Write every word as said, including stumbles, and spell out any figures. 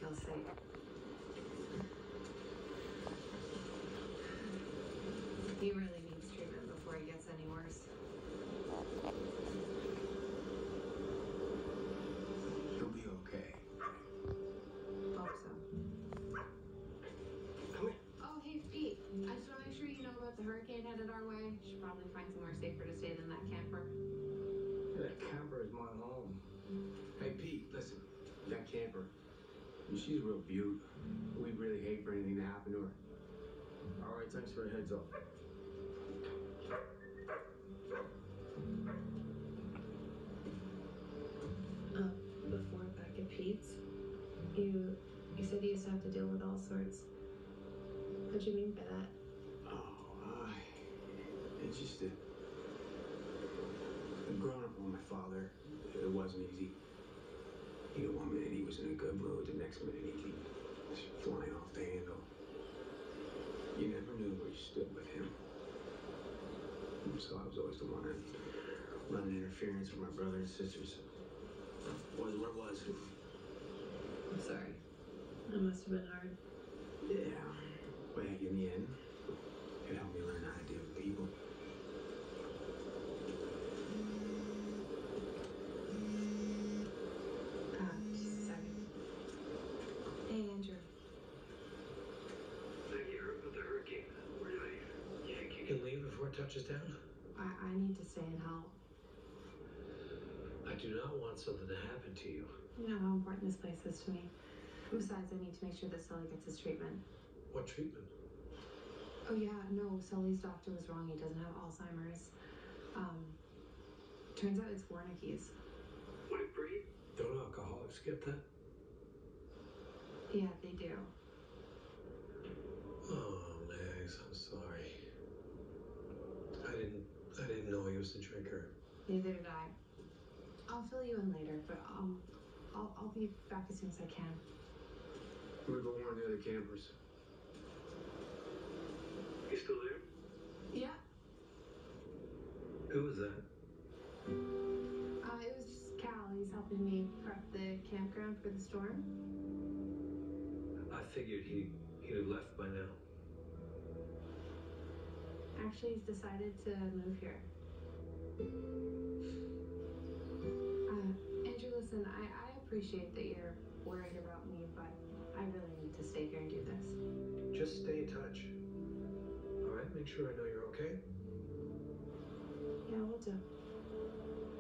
feels safe. He really needs treatment before he gets any worse. He'll be okay. Hope so. Come here. Oh, hey, Pete. I just want to make sure you know about the hurricane headed our way. Should probably find somewhere safer to stay than that camper. That camper is my home. Hey, Pete, listen. That camper, I mean, she's a real beaut. We'd really hate for anything to happen to her. All right, thanks for the heads up. Um, before back at Pete's, you you said you used to have to deal with all sorts. What do you mean by that? Oh, I... It's just that... Growing up with my father, it wasn't easy. You know, one minute he was in a good mood, the next minute he'd be flying off the handle. You never knew where you stood with him. So I was always the one running interference with my brothers and sisters. Was what it was. I'm sorry. That must have been hard. Yeah. But in the end, it helped me learn how to deal with people. Uh, just a second. Hey, Andrew. Maggie heard about the hurricane. Where do I... You think you can leave before it touches down? I, I need to stay and help. I do not want something to happen to you. You know how important this place is to me. Besides, I need to make sure that Sully gets his treatment. What treatment? Oh, yeah, no, Sully's doctor was wrong. He doesn't have Alzheimer's. Um, turns out it's Wernicke's. Would it breed? Don't alcoholics get that? Yeah, they do. Oh, Max, I'm sorry. I didn't... I didn't know he was a drinker. Neither did I. I'll fill you in later, but um, I'll, I'll be back as soon as I can. I'm gonna go warn the other campers. You still there? Yeah. Who was that? Uh, it was just Cal. He's helping me prep the campground for the storm. I figured he, he'd have left by now. Actually, he's decided to move here. Uh, Andrew, listen, I, I appreciate that you're worried about me, but I really need to stay here and do this. Just stay in touch. All right? Make sure I know you're okay. Yeah, we'll do.